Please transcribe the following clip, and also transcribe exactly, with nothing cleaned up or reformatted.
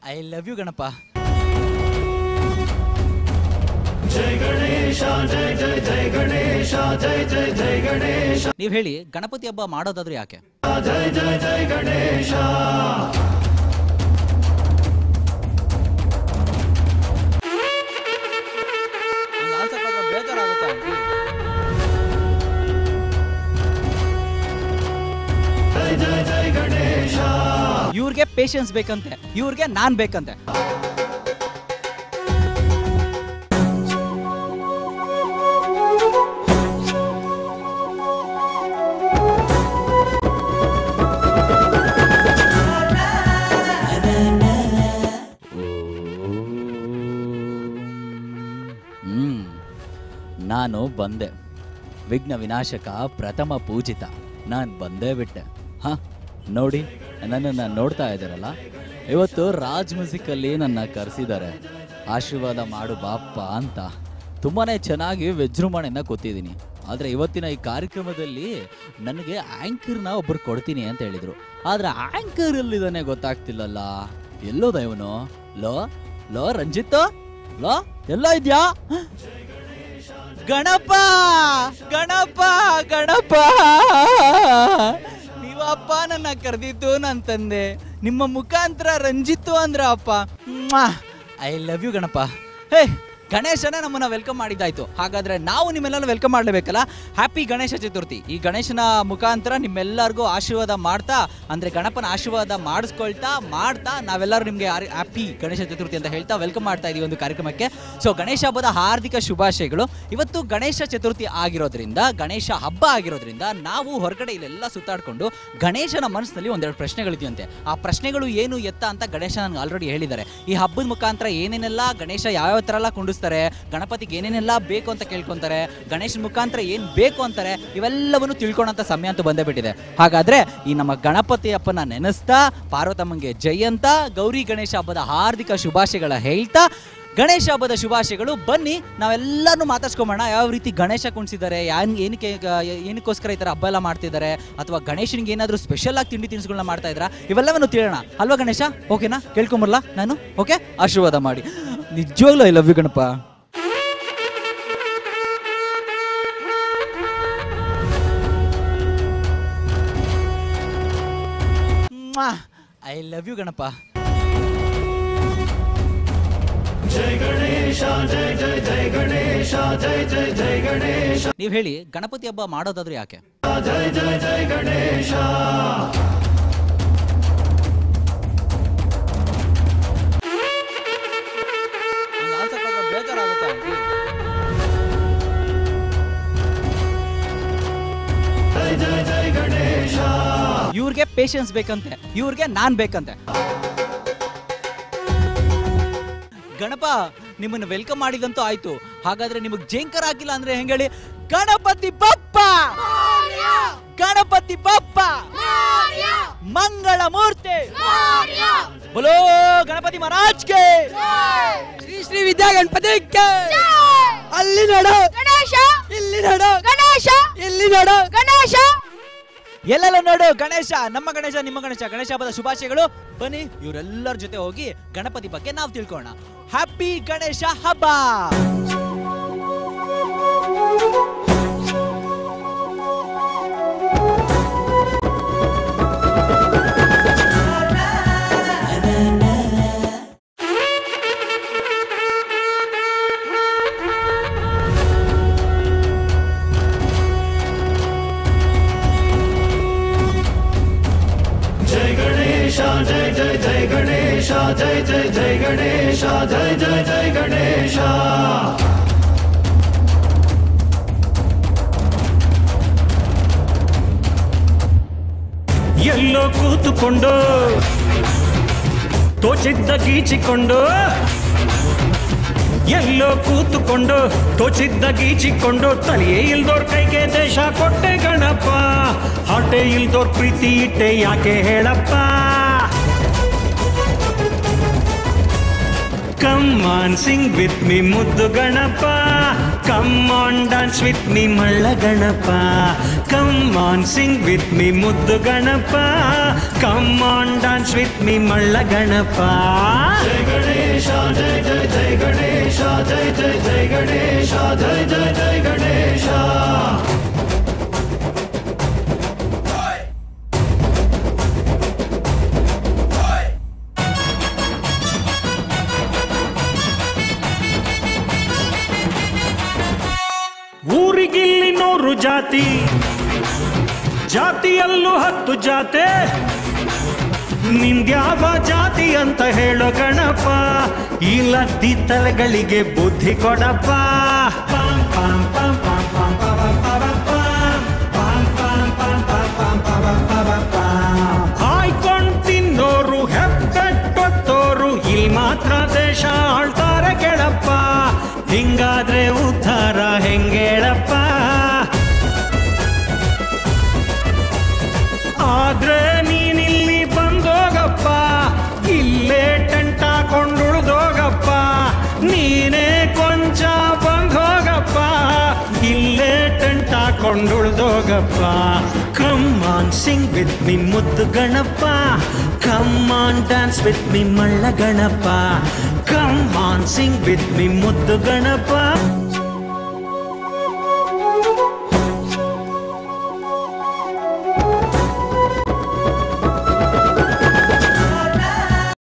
I love you Ganapa. ಜೈ ಗಣೇಶ ಜೈ ಜೈ ಜೈ ಗಣೇಶ ಜೈ ಜೈ ಜೈ ಗಣೇಶ. ನೀವು ಹೇಳಿ, ಗಣಪತಿ ಹಬ್ಬ ಮಾಡೋದಾದ್ರೆ ಯಾಕೆ? ಜೈ ಜೈ ಜೈ ಗಣೇಶ. ಬೇಜಾರಾಗುತ್ತೆ. ಜೈ ಜೈ ಜೈ ಗಣೇಶ. ಇವ್ರಿಗೆ ಪೇಷನ್ಸ್ ಬೇಕಂತೆ, ಇವ್ರಿಗೆ ನಾನ್ ಬೇಕಂತೆ. ಹ್ಮ್ ನಾನು ಬಂದೆ, ವಿಘ್ನ ವಿನಾಶಕ ಪ್ರಥಮ ಪೂಜಿತ. ನಾನು ಬಂದೇ ಬಿಟ್ಟೆ. ಹಾಂ ನೋಡಿ, ನನ್ನನ್ನು ನೋಡ್ತಾ ಇದ್ದಾರಲ್ಲ, ಇವತ್ತು ರಾಜ್ ಮ್ಯೂಸಿಕಲ್ಲಿ ನನ್ನ ಕರೆಸಿದ್ದಾರೆ. ಆಶೀರ್ವಾದ ಮಾಡು ಬಾಪ್ಪ ಅಂತ. ತುಂಬಾ ಚೆನ್ನಾಗಿ ವಿಜೃಂಭಣೆಯಿಂದ ಕೂತಿದ್ದೀನಿ. ಆದರೆ ಇವತ್ತಿನ ಈ ಕಾರ್ಯಕ್ರಮದಲ್ಲಿ ನನಗೆ ಆ್ಯಂಕರ್ನ ಒಬ್ಬರು ಕೊಡ್ತೀನಿ ಅಂತ ಹೇಳಿದರು. ಆದರೆ ಆ್ಯಂಕರ್ ಎಲ್ಲಿದ್ದಾನೆ ಗೊತ್ತಾಗ್ತಿಲ್ಲಲ್ಲ. ಎಲ್ಲೋದ ಇವನು? ಲೋ ಲೋ ರಂಜಿತ್, ಲೋ ಎಲ್ಲ ಇದೆಯಾ? ಗಣಪ ಗಣಪ ಗಣಪ, ನೀವಪ್ಪ ನನ್ನ ಕರೆದಿದ್ದು ನನ್ನ ತಂದೆ. ನಿಮ್ಮ ಮುಖಾಂತರ ರಂಜಿತ್ತು ಅಂದ್ರ ಅಪ್ಪ. I love you Ganapa. ಹೇ, ಗಣೇಶನೇ ನಮ್ಮನ್ನ ವೆಲ್ಕಮ್ ಮಾಡಿದ್ದಾಯ್ತು. ಹಾಗಾದ್ರೆ ನಾವು ನಿಮ್ಮೆಲ್ಲರೂ ವೆಲ್ಕಮ್ ಮಾಡಲೇಬೇಕಲ್ಲ. ಹ್ಯಾಪಿ ಗಣೇಶ ಚತುರ್ಥಿ. ಈ ಗಣೇಶನ ಮುಖಾಂತರ ನಿಮ್ಮೆಲ್ಲರಿಗೂ ಆಶೀರ್ವಾದ ಮಾಡ್ತಾ, ಅಂದರೆ ಗಣಪನ ಆಶೀರ್ವಾದ ಮಾಡಿಸ್ಕೊಳ್ತಾ ಮಾಡ್ತಾ ನಾವೆಲ್ಲರೂ ನಿಮಗೆ ಹ್ಯಾಪಿ ಗಣೇಶ ಚತುರ್ಥಿ ಅಂತ ಹೇಳ್ತಾ ವೆಲ್ಕಮ್ ಮಾಡ್ತಾ ಇದೀವಿ ಒಂದು ಕಾರ್ಯಕ್ರಮಕ್ಕೆ. ಸೊ ಗಣೇಶ ಹಬ್ಬದ ಹಾರ್ದಿಕ ಶುಭಾಶಯಗಳು. ಇವತ್ತು ಗಣೇಶ ಚತುರ್ಥಿ ಆಗಿರೋದ್ರಿಂದ, ಗಣೇಶ ಹಬ್ಬ ಆಗಿರೋದ್ರಿಂದ ನಾವು ಹೊರಗಡೆ ಇಲ್ಲೆಲ್ಲ ಸುತ್ತಾಡಿಕೊಂಡು ಗಣೇಶನ ಮನಸ್ಸಿನಲ್ಲಿ ಒಂದೆರಡು ಪ್ರಶ್ನೆಗಳಿದೆಯಂತೆ. ಆ ಪ್ರಶ್ನೆಗಳು ಏನು ಎತ್ತ ಅಂತ ಗಣೇಶ ನನಗೆ ಆಲ್ರೆಡಿ ಹೇಳಿದ್ದಾರೆ. ಈ ಹಬ್ಬದ ಮುಖಾಂತರ ಏನೇನೆಲ್ಲ ಗಣೇಶ ಯಾವ್ಯಾವ ಥರ ಎಲ್ಲ ಕುಂಡಿಸ್ತಾರೆ, ಗಣಪತಿಗೆ ಏನೇನೆಲ್ಲ ಬೇಕು ಅಂತ ಕೇಳ್ಕೊಂತಾರೆ, ಗಣೇಶನ ಮುಖಾಂತರ ಏನು ಬೇಕು ಅಂತಾರೆ, ಇವೆಲ್ಲವನ್ನು ತಿಳ್ಕೊಳ್ಳೋಂಥ ಸಮಯ ಅಂತೂ ಬಂದೇ ಬಿಟ್ಟಿದೆ. ಹಾಗಾದ್ರೆ ಈ ನಮ್ಮ ಗಣಪತಿ ಅಪ್ಪನ ನೆನೆಸ್ತಾ, ಪಾರ್ವತಮ್ಮಂಗೆ ಜೈ ಅಂತ, ಗೌರಿ ಗಣೇಶ ಹಬ್ಬದ ಹಾರ್ದಿಕ ಶುಭಾಶಯಗಳ ಹೇಳ್ತಾ, ಗಣೇಶ ಹಬ್ಬದ ಶುಭಾಶಯಗಳು. ಬನ್ನಿ ನಾವೆಲ್ಲರೂ ಮಾತಾಡ್ಸ್ಕೊಂಬೋಣ. ಯಾವ ರೀತಿ ಗಣೇಶ ಕುಣಿಸಿದ್ದಾರೆ, ಯಾನ್ ಏನಕ್ಕೆ ಏನಕ್ಕೋಸ್ಕರ ಈ ಥರ ಹಬ್ಬ ಎಲ್ಲ ಮಾಡ್ತಿದ್ದಾರೆ, ಅಥವಾ ಗಣೇಶನಿಗೆ ಏನಾದರೂ ಸ್ಪೆಷಲ್ ಆಗಿ ತಿಂಡಿ ತಿನಿಸುಗಳನ್ನ ಮಾಡ್ತಾ ಇದ್ದಾರಾ, ಇವೆಲ್ಲವನ್ನು ತಿಳಿಯೋಣ ಅಲ್ವಾ ಗಣೇಶ? ಓಕೆನಾ? ಕೇಳ್ಕೊಂಬರಲ್ಲ ನಾನು? ಓಕೆ, ಆಶೀರ್ವಾದ ಮಾಡಿ. ನಿಜವಾಗ್ಲೂ I love you Ganapa. I love you Ganapa. ಜೈ ಗಣೇಶ ಜೈ ಜೈ ಜೈ ಗಣೇಶ ಜೈ ಜೈ ಜೈ ಗಣೇಶ. ನೀವು ಹೇಳಿ, ಗಣಪತಿ ಹಬ್ಬ ಮಾಡೋದಾದ್ರೆ ಯಾಕೆ? ಜೈ ಜೈ ಜೈ ಗಣೇಶ. ಬೇಜಾರಾಗುತ್ತೆ. ಜೈ ಜೈ ಜೈ ಗಣೇಶ. ಇವ್ರಿಗೆ ಪೇಷನ್ಸ್ ಬೇಕಂತೆ, ಇವ್ರಿಗೆ ನಾನ್ ಬೇಕಂತೆ. ಗಣಪ, ನಿಮ್ಮನ್ನು ವೆಲ್ಕಮ್ ಮಾಡಿದಂತೂ ಆಯ್ತು. ಹಾಗಾದ್ರೆ ನಿಮಗೆ ಜೇಂಕರ್ ಹಾಕಿಲ್ಲ ಅಂದ್ರೆ ಹೆಂಗ್ ಹೇಳಿ? ಗಣಪತಿ ಬಪ್ಪ, ಗಣಪತಿ ಬಪ್ಪ, ಮಂಗಳ ಮೂರ್ತಿ, बोलो गणपति महाराज के, श्री श्री विद्या गणपति के, ಅಲ್ಲಿ ನೋಡು ಗಣೇಶ, ಇಲ್ಲಿ ನೋಡು ಗಣೇಶ, ಇಲ್ಲಿ ನೋಡು ಗಣೇಶ, ಎಲ್ಲೆಲ್ಲ ನೋಡು ಗಣೇಶ. ನಮ್ಮ ಗಣೇಶ, ನಿಮ್ಮ ಗಣೇಶ. ಗಣೇಶ ಹಬ್ಬದ ಶುಭಾಶಯಗಳು. ಬನ್ನಿ ಇವರೆಲ್ಲರ ಜೊತೆ ಹೋಗಿ ಗಣಪತಿ ಬಗ್ಗೆ ನಾವು ತಿಳ್ಕೊಳ್ಳೋಣ. ಹ್ಯಾಪಿ ಗಣೇಶ ಹಬ್ಬ. जय जय जय गणेश, जय जय जय गणेश, जय जय जय गणेश. ಎಲ್ಲೋ ಕೂತುಕೊಂಡು ತೋಚಿದ್ದ ಗೀಚಿಕೊಂಡು, ಎಲ್ಲೋ ಕೂತುಕೊಂಡು ತೋಚಿದ್ದ ಗೀಚಿಕೊಂಡು, ತಲೆಯೇ ಇಲ್ದೋರ್ ಕೈಗೆ ದೇಶ ಕೊಟ್ಟೆ ಗಣಪ, ಹಾಟೆ ಇಲ್ದೋರ್ ಪ್ರೀತಿ ಇಟ್ಟೆ ಯಾಕೆ ಹೇಳಪ್ಪ. Come on, sing with me ಮುದ್ದು Ganapa, come on dance with me ಮಳ್ಳ Ganapa come on sing with me ಮುದ್ದು Ganapa come on dance with me ಮಳ್ಳ ಗಣಪ ಜೈ ಗಣೇಶ ಜೈ ಜೈ ಜೈ ಗಣೇಶ ಜೈ ಜೈ ಜೈ ಗಣೇಶ ಜೈ ಜೈ ಜೈ ಗಣೇಶ ಊರಿಗಿಲ್ಲಿ ನೂರು ಜಾತಿ ಜಾತಿಯಲ್ಲೂ ಹತ್ತು ಜಾತೆ ನಿಂದ್ಯಾವ ಜಾತಿ ಅಂತ ಹೇಳೋ ಗಣಪ ಈ ಲದ್ದಿ ತಲೆಗಳಿಗೆ ಬುದ್ಧಿ ಕೊಡಪ್ಪ ಪಾಂ ಪಾಂ ಪಾಂ ಪಾಂ ಪಾಂ ಪಾಂ ಪಾಂ ಪಾಂ ಪಾಂ ಪಾಂ ಪಾಂ ಪಾಂ ಪಾಂ ಪಾಂ ಹಾಯ್ಕೊಂಡ್ ತಿನ್ನೋರು ಹೆಪ್ಪೆಟ್ಟೊತ್ತೋರು ಇಲ್ಲಿ ಮಾತ್ರ ದೇಶ ಆಳ್ತಾರೆ ಕೆಳಪ್ಪ ಹಿಂಗಾದ್ರೆ ಉದ್ಧಾರ ಹೆಂಗೇಳಪ್ಪ ಆದ್ರೆ ನೀನಿಲ್ಲಿ ಬಂದೋಗಪ್ಪ ಇಲ್ಲೇ ಟೆಂಟ್ ಹಾಕೊಂಡುಳ್ದೋಗಪ್ಪ ನೀನೇ ಕೊಂಚ ಬಂದೋಗಪ್ಪ ಇಲ್ಲೇ ಟೆಂಟ್ ಹಾಕೊಂಡುಳ್ದೋಗಪ್ಪ come on sing with me ಮುದ್ದು Ganapa come on dance with me ಮಳ್ಳ Ganapa come on sing with me ಮುದ್ದು ಗಣಪ